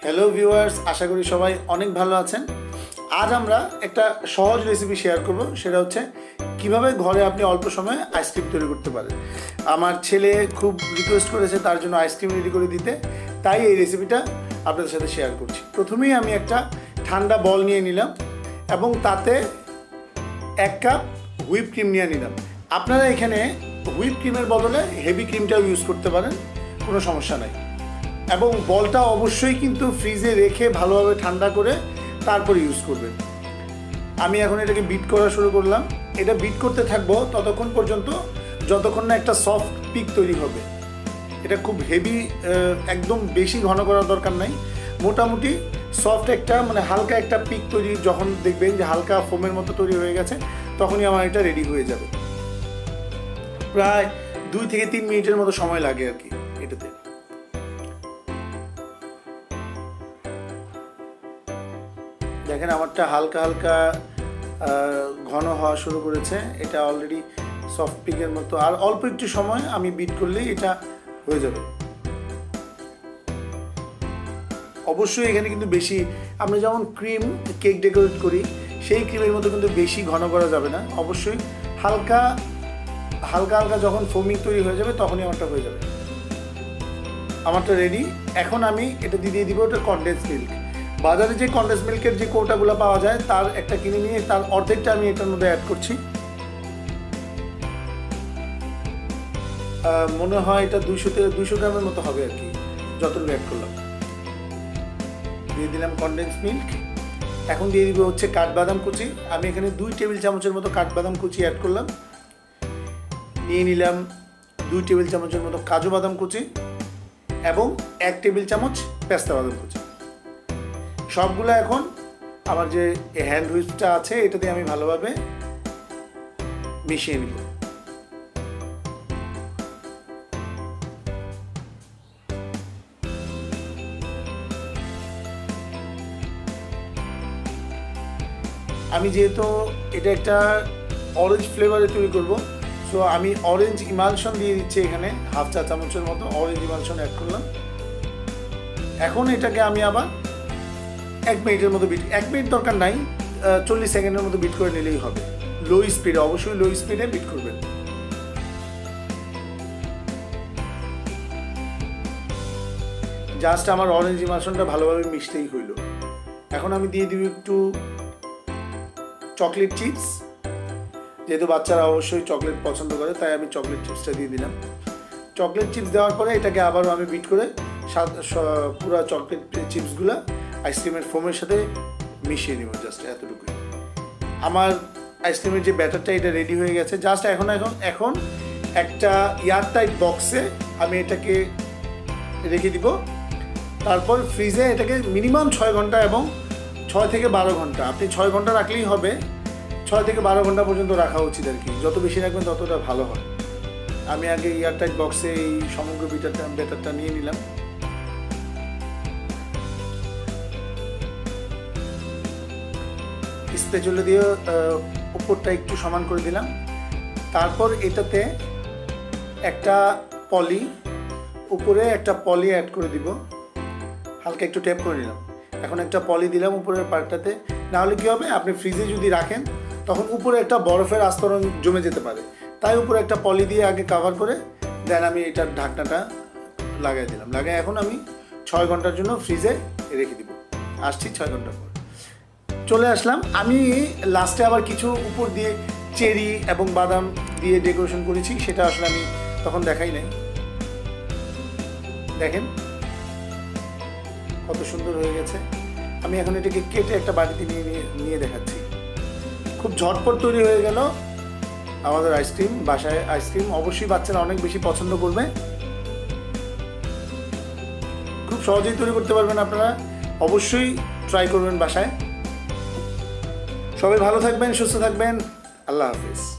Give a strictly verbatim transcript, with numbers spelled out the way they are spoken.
Hello viewers, আশা করি সবাই অনেক ভালো আছেন। আজ আমরা একটা সহজ রেসিপি শেয়ার করব, সেটা হচ্ছে কিভাবে ঘরে আপনি অল্প সময়ে আইসক্রিম তৈরি করতে পারেন। আমার ছেলে খুব রিকোয়েস্ট করেছে তার জন্য আইসক্রিম রেডি করে দিতে, তাই এই রেসিপিটা আপনাদের সাথে শেয়ার করছি। প্রথমেই আমি একটা ঠান্ডা বল নিয়ে নিলাম এবং তাতে এক কাপ হুইপ ক্রিম নিয়ে নিলাম। আপনারা এখানে হুইপ ক্রিমের বদলে হেভি ক্রিমটাও ইউজ করতে পারেন, কোনো সমস্যা নাই। এবং বলটা অবশ্যই কিন্তু ফ্রিজে রেখে ভালোভাবে ঠান্ডা করে তারপর ইউজ করবেন। আমি এখন এটাকে বিট করা শুরু করলাম। এটা বিট করতে থাকবো ততক্ষণ পর্যন্ত যতক্ষণ না একটা সফট পিক তৈরি হবে। এটা খুব হেভি, একদম বেশি ঘন করার দরকার নাই। মোটামুটি সফট একটা মানে হালকা একটা পিক তৈরি যখন দেখবেন যে হালকা ফোমের মতো তৈরি হয়ে গেছে, তখনই আমার এটা রেডি হয়ে যাবে। প্রায় দুই থেকে তিন মিনিটের মতো সময় লাগে আর কি এটাতে। দেখেন আমারটা হালকা হালকা ঘন হওয়া শুরু করেছে। এটা অলরেডি সফট পিকের মতো, আর অল্প একটু সময় আমি বিট করলেই এটা হয়ে যাবে। অবশ্যই এখানে কিন্তু বেশি, আমরা যেমন ক্রিম কেক ডেকোরেট করি সেই ক্রিমের মতো কিন্তু বেশি ঘন করা যাবে না। অবশ্যই হালকা হালকা হালকা যখন ফোমিং তৈরি হয়ে যাবে তখনই আমারটা হয়ে যাবে। আমারটা রেডি। এখন আমি এটা দিয়ে দিয়ে দিব ওটা কনডেন্স মিল্ক। বাজারে যে কনডেন্স মিল্কের যে কৌটাগুলো পাওয়া যায় তার একটা কিনে নিয়ে তার অর্ধেকটা আমি এটার মধ্যে অ্যাড করছি। মনে হয় এটা দুইশো থেকে দুইশো গ্রামের মতো হবে আর কি, যতটুকু অ্যাড করলাম। দিয়ে দিলাম কনডেন্স মিল্ক। এখন দিয়ে দিব হচ্ছে কাঠবাদাম কুচি। আমি এখানে দুই টেবিল চামচের মতো কাঠবাদাম কুচি অ্যাড করলাম। নিয়ে নিলাম দুই টেবিল চামচের মতো কাজু বাদাম কুচি এবং এক টেবিল চামচ পেস্তা বাদাম কুচি। সবগুলো এখন আমার যে হ্যান্ড হুইপটা আছে এটাতে আমি ভালোভাবে মিশিয়ে নিব। আমি যেহেতু এটা একটা অরেঞ্জ ফ্লেভারে তৈরি করব, সো আমি অরেঞ্জ ইমালশন দিয়ে দিচ্ছি এখানে হাফ চা চামচের মতো অরেঞ্জ ইমালশন অ্যাড করলাম। এখন এটাকে আমি আবার এক মিনিটের মতো বিট, এক মিনিট দরকার নাই, চল্লিশ সেকেন্ডের মতো বিট করে নিলেই হবে। লো স্পিডে, অবশ্যই লো স্পিডে বিট করবেন। জাস্ট আমার অরেঞ্জ ইমালশনটা ভালোভাবে মিশতেই হইল। এখন আমি দিয়ে দিব একটু চকলেট চিপস। যেহেতু বাচ্চারা অবশ্যই চকলেট পছন্দ করে তাই আমি চকলেট চিপসটা দিয়ে দিলাম। চকলেট চিপস দেওয়ার পরে এটাকে আবারও আমি বিট করে পুরো চকলেট চিপসগুলো আইসক্রিমের ফোমের সাথে মিশিয়ে নিব। জাস্ট এতটুকুই। আমার আইসক্রিমের যে ব্যাটারটা এটা রেডি হয়ে গেছে। জাস্ট এখন এখন এখন একটা এয়ারটাইট বক্সে আমি এটাকে রেখে দিব। তারপর ফ্রিজে এটাকে মিনিমাম ছয় ঘন্টা এবং ছয় থেকে বারো ঘন্টা, আপনি ছয় ঘন্টা রাখলেই হবে। ছয় থেকে বারো ঘন্টা পর্যন্ত রাখা উচিত আর কি। যত বেশি রাখবেন ততটা ভালো হয়। আমি আগে এয়ারটাইট বক্সে এই সমগ্র ব্যাটারটা ব্যাটারটা নিয়ে নিলাম। স্প্যাচুলা দিয়ে উপরটা একটু সমান করে দিলাম। তারপর এটাতে একটা পলি, উপরে একটা পলি অ্যাড করে দিব। হালকা একটু ট্যাপ করে নিলাম। এখন একটা পলি দিলাম উপরের পার্টটাতে। নাহলে কী হবে, আপনি ফ্রিজে যদি রাখেন তখন উপরে একটা বরফের আস্তরণ জমে যেতে পারে। তাই উপরে একটা পলি দিয়ে আগে কাভার করে দেন আমি এটার ঢাকনাটা লাগাই দিলাম। লাগাই এখন আমি ছয় ঘন্টার জন্য ফ্রিজে রেখে দিব। আসছি ছয় ঘন্টা পর চলে আসলাম। আমি লাস্টে আবার কিছু উপর দিয়ে চেরি এবং বাদাম দিয়ে ডেকোরেশন করেছি, সেটা আসলে আমি তখন দেখাই নাই। দেখেন কত সুন্দর হয়ে গেছে। আমি এখন এটাকে কেটে একটা বাটিতে নিয়ে নিয়ে দেখাচ্ছি। খুব ঝটপট তৈরি হয়ে গেল আমাদের আইসক্রিম। বাসায় আইসক্রিম অবশ্যই বাচ্চারা অনেক বেশি পছন্দ করবে। খুব সহজেই তৈরি করতে পারবেন আপনারা, অবশ্যই ট্রাই করবেন বাসায়। সবাই ভালো থাকবেন, সুস্থ থাকবেন। আল্লাহ হাফিজ।